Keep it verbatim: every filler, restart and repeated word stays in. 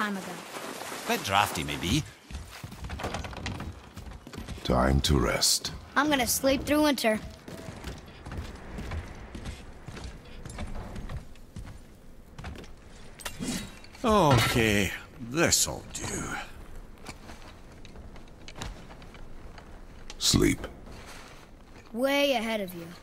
time ago. Bit drafty, maybe. Time to rest. I'm gonna sleep through winter. Okay, this'll do. Sleep. Way ahead of you.